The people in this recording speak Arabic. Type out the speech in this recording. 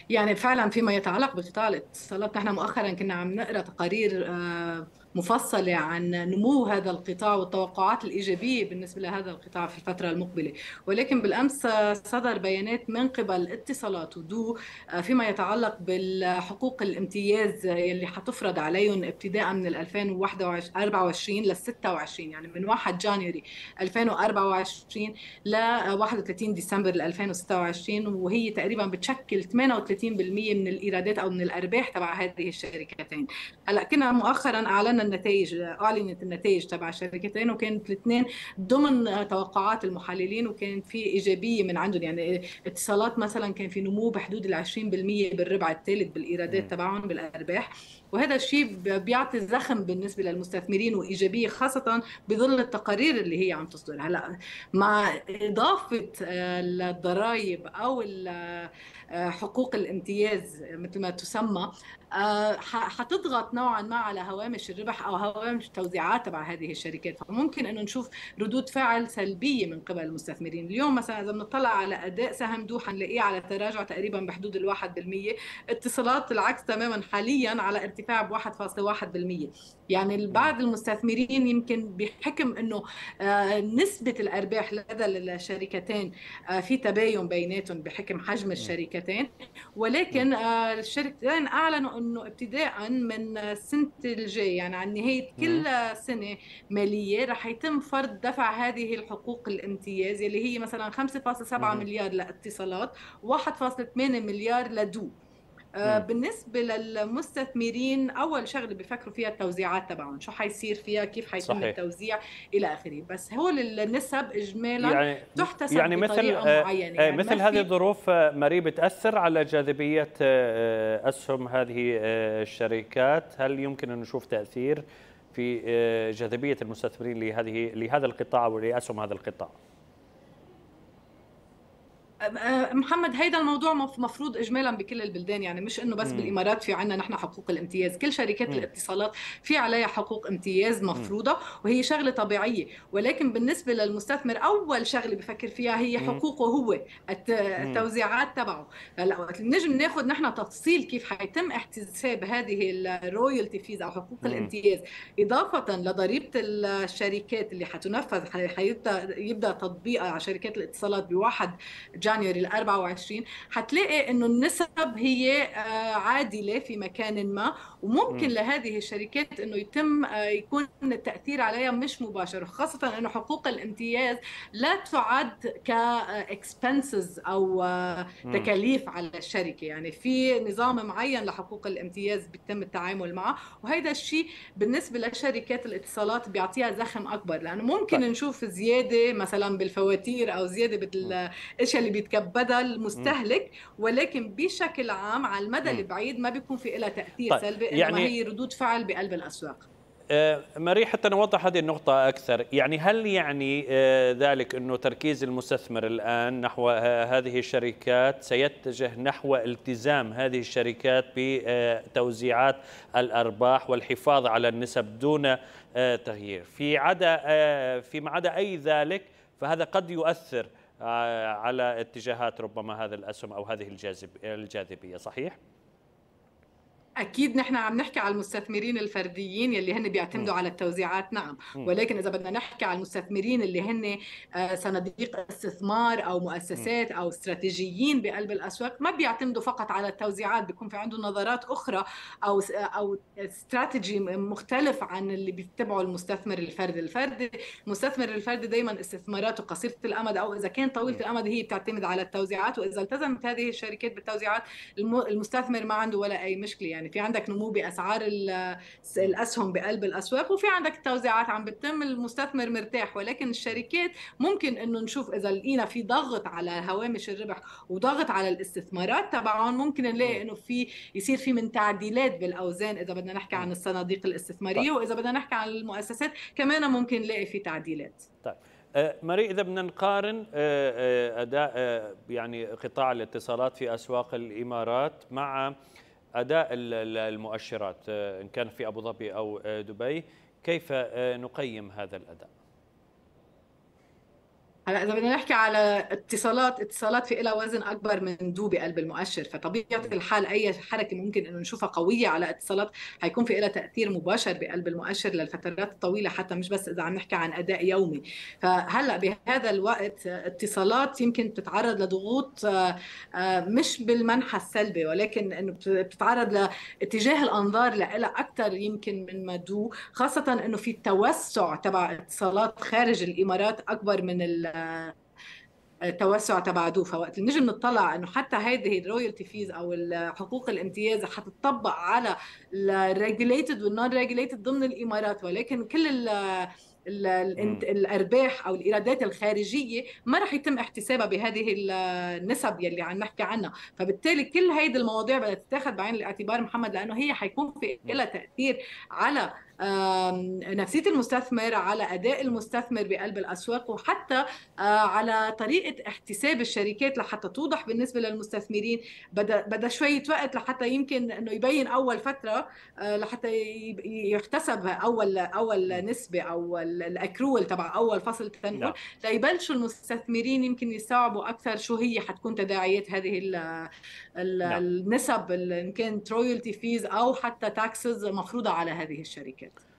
يعني فعلا فيما يتعلق بقطاع الاتصالات، نحن مؤخرا كنا عم نقرا تقارير مفصله عن نمو هذا القطاع والتوقعات الايجابيه بالنسبه لهذا القطاع في الفتره المقبله. ولكن بالامس صدر بيانات من قبل اتصالات ودو فيما يتعلق بالحقوق الامتياز اللي حتفرض عليهم ابتداء من 2024 لل 26، يعني من 1 جانيوري 2024 ل 31 ديسمبر 2026، وهي تقريبا بتشكل 38% من الايرادات او من الارباح تبع هذه الشركتين. هلا كنا مؤخرا اعلنت النتائج تبع الشركتين، وكانت الاثنين ضمن توقعات المحللين، وكانت في ايجابيه من عندهم. يعني اتصالات مثلا كان في نمو بحدود ال 20% بالربع الثالث بالايرادات تبعهم بالارباح، وهذا الشيء بيعطي زخم بالنسبه للمستثمرين وايجابيه، خاصه بظل التقارير اللي هي عم تصدر. هلا مع إضافة الضرائب أو حقوق الامتياز مثل ما تسمى، حتضغط نوعا ما على هوامش الربح أو هوامش التوزيعات تبع هذه الشركات، فممكن أنه نشوف ردود فعل سلبية من قبل المستثمرين. اليوم مثلا إذا بنطلع على أداء سهم دوحة نلاقيه على تراجع تقريبا بحدود الواحد بالمية. اتصالات العكس تماما، حاليا على ارتفاع بواحد فاصلة واحد بالمية. يعني بعض المستثمرين يمكن بحكم أنه نسبة الأرباح لدى الشركتين في تباين بيناتهم بحكم حجم الشركتين. ولكن الشركتين أعلنوا أنه ابتداء من السنة الجاية، يعني عن نهاية كل سنة مالية، رح يتم فرض دفع هذه الحقوق الامتياز اللي هي مثلا 5.7 مليار لاتصالات، 1.8 مليار لدو. بالنسبة للمستثمرين أول شغلة بيفكروا فيها التوزيعات تبعهم، شو حيصير فيها، كيف حيتم صحيح. التوزيع إلى آخره. بس هو النسب إجمالا يعني تحتسب يعني مثل بطريقة معينة، يعني ما مثل هذه في. الظروف مري بتأثر على جاذبية أسهم هذه الشركات. هل يمكن أن نشوف تأثير في جاذبية المستثمرين لهذا القطاع أو لأسهم هذا القطاع؟ محمد، هيدا الموضوع مفروض اجمالا بكل البلدان، يعني مش انه بس مم. بالامارات في عنا نحن حقوق الامتياز. كل شركات مم. الاتصالات في عليها حقوق امتياز مم. مفروضه، وهي شغله طبيعيه. ولكن بالنسبه للمستثمر اول شغله بفكر فيها هي مم. حقوقه هو، مم. التوزيعات تبعه. هلا وقت نجم ناخذ نحن تفصيل كيف حيتم احتساب هذه الرويالتي فيز او حقوق مم. الامتياز، اضافه لضريبه الشركات اللي حتنفذ، يبدا تطبيقها على شركات الاتصالات بواحد جانيوري ال 24. حتلاقي انه النسب هي عادله في مكان ما، وممكن مم. لهذه الشركات انه يتم يكون التاثير عليها مش مباشر، خاصه انه حقوق الامتياز لا تعد كاكسبنسز او مم. تكاليف على الشركه. يعني في نظام معين لحقوق الامتياز بيتم التعامل معه، وهذا الشيء بالنسبه لشركات الاتصالات بيعطيها زخم اكبر، لانه ممكن طيب. نشوف زياده مثلا بالفواتير او زياده مم. الاشياء اللي بيتكبدها مم. المستهلك. ولكن بشكل عام على المدى مم. البعيد ما بيكون في لها تأثير طيب سلبي، إنما يعني هي ردود فعل بقلب الأسواق. ماري، حتى نوضح هذه النقطة أكثر، يعني هل يعني ذلك أنه تركيز المستثمر الآن نحو هذه الشركات سيتجه نحو التزام هذه الشركات بتوزيعات الأرباح والحفاظ على النسب دون تغيير، فيما عدا أي ذلك فهذا قد يؤثر على اتجاهات ربما هذا الأسهم أو هذه الجاذبية، صحيح؟ أكيد نحن عم نحكي على المستثمرين الفرديين يلي هن مم. بيعتمدوا على التوزيعات، نعم. مم. ولكن إذا بدنا نحكي على المستثمرين اللي هن صناديق استثمار أو مم. مؤسسات أو استراتيجيين بقلب الأسواق، ما بيعتمدوا فقط على التوزيعات، بيكون في عندهم نظرات أخرى أو استراتيجي مختلف عن اللي بيتبعه المستثمر الفردي. المستثمر الفردي دايما استثماراته قصيرة الأمد، أو إذا كان طويلة مم. الأمد هي بتعتمد على التوزيعات، وإذا التزمت هذه الشركات بالتوزيعات المستثمر ما عنده ولا أي مشكلة. يعني في عندك نمو بأسعار مم. الأسهم بقلب الأسواق، وفي عندك التوزيعات عم بتتم، المستثمر مرتاح. ولكن الشركات ممكن إنه نشوف إذا لقينا في ضغط على هوامش الربح وضغط على الاستثمارات تبعهم، ممكن نلاقي مم. إنه يصير في من تعديلات بالأوزان إذا بدنا نحكي مم. عن الصناديق طيب. الاستثمارية، وإذا بدنا نحكي عن المؤسسات كمان ممكن نلاقي في تعديلات. طيب ماري، إذا بدنا نقارن أداء يعني قطاع الاتصالات في أسواق الإمارات مع أداء المؤشرات إن كان في أبو ظبي أو دبي، كيف نقيم هذا الأداء؟ هلا اذا بدنا نحكي على اتصالات في لها وزن اكبر من دو بقلب المؤشر، فطبيعه الحال اي حركه ممكن انه نشوفها قويه على اتصالات حيكون في لها تاثير مباشر بقلب المؤشر للفترات الطويله، حتى مش بس اذا عم نحكي عن اداء يومي. فهلا بهذا الوقت اتصالات يمكن تتعرض لضغوط مش بالمنحى السلبي، ولكن انه بتتعرض لاتجاه الانظار لها اكثر يمكن من ما دو، خاصه انه في توسع تبع اتصالات خارج الامارات اكبر من التوسع تبع دو. فوقت نجي بنطلع انه حتى هذه الرويالتي فيز او حقوق الامتياز حتطبق على الريجوليتد والنون ريجوليتد ضمن الامارات، ولكن كل الارباح او الايرادات الخارجيه ما راح يتم احتسابها بهذه النسب يلي عم نحكي عنها. فبالتالي كل هيدي المواضيع بدها تتاخذ بعين الاعتبار محمد، لانه هي حيكون في لها تاثير على نفسيه المستثمر، على اداء المستثمر بقلب الاسواق، وحتى على طريقه احتساب الشركات لحتى توضح بالنسبه للمستثمرين. بدها شويه وقت لحتى يمكن انه يبين اول فتره لحتى يحتسب اول نسبه او الاكرول تبع اول فصل تنقل، نعم. ليبلشوا المستثمرين يمكن يستوعبوا اكثر شو هي حتكون تداعيات هذه نعم. النسب، ان كانت رويالتي فيز او حتى تاكسز مفروضه على هذه الشركات.